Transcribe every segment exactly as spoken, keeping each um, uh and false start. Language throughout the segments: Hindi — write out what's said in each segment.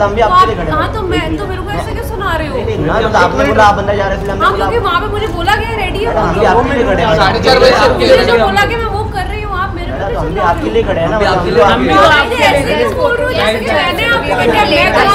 इसलिए हम भी आपके लिए खड़े हैं। हाँ तो मैं तो मेरे को ऐसे क्यों सुना रहे हो? आपने बोला आप बंदा जा रहे थे, हाँ क्योंकि वहाँ पे मुझे बोला गया रेडी है, हम भी आपके लिए खड़े हैं। साढ़े चार बजे से मुझे जो बोला कि मैं वो कर रही हूँ, आप मेरे को हम भी आपके लिए खड़े हैं ना। आपके लिए हम भी ऐसे ऐसे बोल रहे हो जैसे कि मैंने आपको बेटा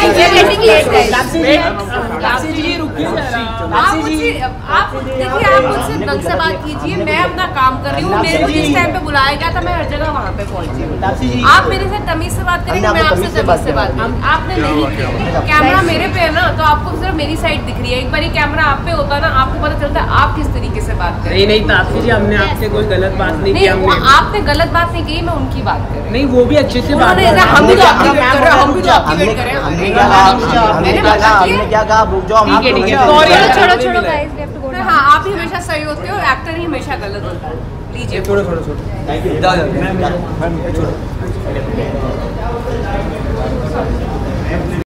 आप मुझसे आप देखिए आप मुझसे ढंग से बात कीजिए, मैं अपना काम कर रही हूँ, मेरे को जिस टाइम पे बुलाया गया था मैं हर जगह वहाँ पे पहुँची हूँ। आप मेरे से तमीज से बात करेंगे, मैं आपसे तमीज से बात करूँ। आपने नहीं किया, कैमरा मेरे पे है ना, तो आपको सिर्फ मेरी साइड दिख रही है। एक बार ये कैमरा आप पे होता ना, आपको पता चलता है आप किस तरीके से बात करें। नहीं नहीं तापसी जी, हमने आपसे कोई गलत बात नहीं की। हमने आपने गलत बात नहीं की, मैं उनकी बात कर रही हूँ। नहीं वो भी अच्छे से बात कर रहे हैं। हम भी तो आपकी वेट कर रहे हैं, हम भी तो आपकी वेट कर रहे हैं। हमने क्या कहा, हमने क्या कहा, हमने क्या कहा, रुक जाओ। हम ठीक है, ठीक है, आपको सॉरी, नहीं- छोड़ो छोड़ो guys, we have to go. हाँ आप ही हमेशा सही होते हो, एक्टर ही हमेशा गलत होता है। लीजिए छोड़ो छोड़ो छोड़ो। Thank you. जा जा।